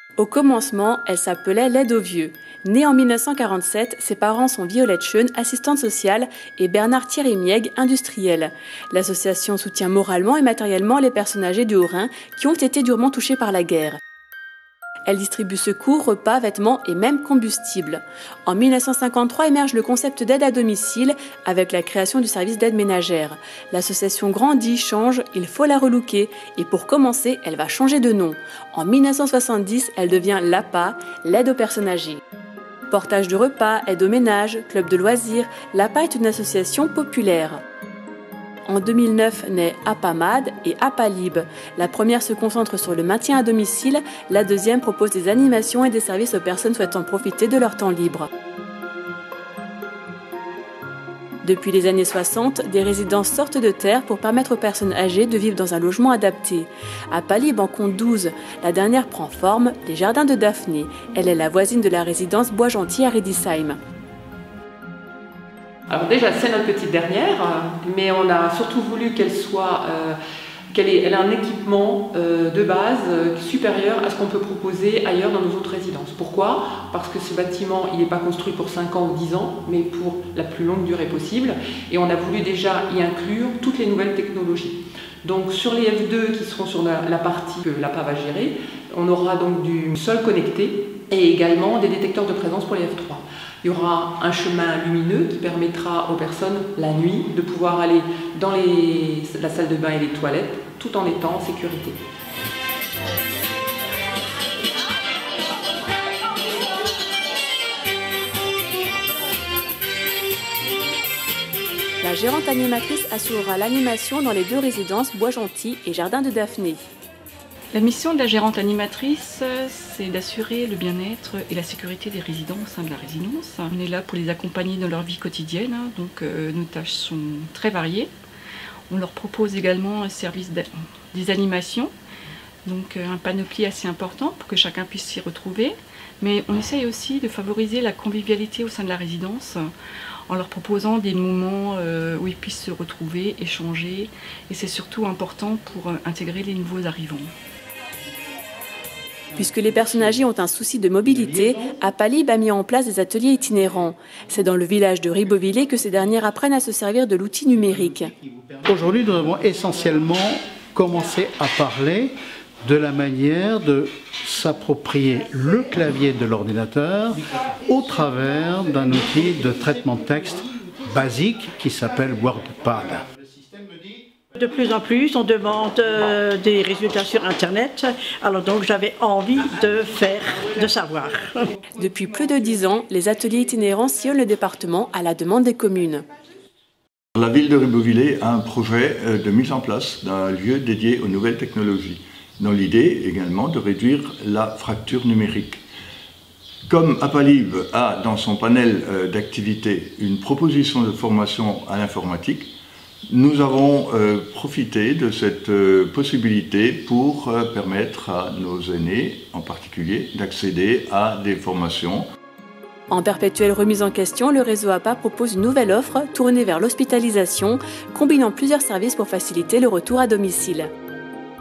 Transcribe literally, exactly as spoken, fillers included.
Au commencement, elle s'appelait L'aide aux vieux. Née en mille neuf cent quarante-sept, ses parents sont Violette Schoen, assistante sociale, et Bernard Thierry Mieg, industriel. L'association soutient moralement et matériellement les personnes âgées du Haut-Rhin qui ont été durement touchées par la guerre. Elle distribue secours, repas, vêtements et même combustible. En mille neuf cent cinquante-trois émerge le concept d'aide à domicile avec la création du service d'aide ménagère. L'association grandit, change, il faut la relooker et pour commencer, elle va changer de nom. En mille neuf cent soixante-dix, elle devient l'A P A, l'aide aux personnes âgées. Portage de repas, aide au ménage, club de loisirs, l'A P A est une association populaire. En deux mille neuf naît APAMAD et APALIB. La première se concentre sur le maintien à domicile, la deuxième propose des animations et des services aux personnes souhaitant profiter de leur temps libre. Depuis les années soixante, des résidences sortent de terre pour permettre aux personnes âgées de vivre dans un logement adapté. APALIB en compte douze. La dernière prend forme, les Jardins de Daphné. Elle est la voisine de la résidence Bois-Gentil à Riedisheim. Alors déjà, c'est notre petite dernière, mais on a surtout voulu qu'elle soit, euh, qu'elle ait, elle a un équipement euh, de base euh, supérieur à ce qu'on peut proposer ailleurs dans nos autres résidences. Pourquoi? Parce que ce bâtiment, il n'est pas construit pour cinq ans ou dix ans, mais pour la plus longue durée possible. Et on a voulu déjà y inclure toutes les nouvelles technologies. Donc sur les F deux qui seront sur la, la partie que l'A P A va gérer, on aura donc du sol connecté et également des détecteurs de présence pour les F trois. Il y aura un chemin lumineux qui permettra aux personnes, la nuit, de pouvoir aller dans les, la salle de bain et les toilettes, tout en étant en sécurité. La gérante animatrice assurera l'animation dans les deux résidences Bois-Gentil et Jardin de Daphné. La mission de la gérante animatrice, c'est d'assurer le bien-être et la sécurité des résidents au sein de la résidence. On est là pour les accompagner dans leur vie quotidienne, donc euh, nos tâches sont très variées. On leur propose également un service des animations, donc un panoplie assez important pour que chacun puisse s'y retrouver. Mais on essaye aussi de favoriser la convivialité au sein de la résidence en leur proposant des moments euh, où ils puissent se retrouver, échanger. Et c'est surtout important pour intégrer les nouveaux arrivants. Puisque les personnes âgées ont un souci de mobilité, APALIB a mis en place des ateliers itinérants. C'est dans le village de Ribeauvillé que ces dernières apprennent à se servir de l'outil numérique. Aujourd'hui, nous avons essentiellement commencé à parler de la manière de s'approprier le clavier de l'ordinateur au travers d'un outil de traitement de texte basique qui s'appelle WordPad. De plus en plus, on demande euh, des résultats sur Internet, alors donc j'avais envie de faire, de savoir. Depuis plus de dix ans, les ateliers itinérants sillonnent le département à la demande des communes. La ville de Ribeauvillé a un projet de mise en place d'un lieu dédié aux nouvelles technologies, dans l'idée également de réduire la fracture numérique. Comme APALIB a dans son panel d'activités une proposition de formation à l'informatique, nous avons euh, profité de cette euh, possibilité pour euh, permettre à nos aînés, en particulier, d'accéder à des formations. En perpétuelle remise en question, le réseau A P A propose une nouvelle offre tournée vers l'hospitalisation, combinant plusieurs services pour faciliter le retour à domicile.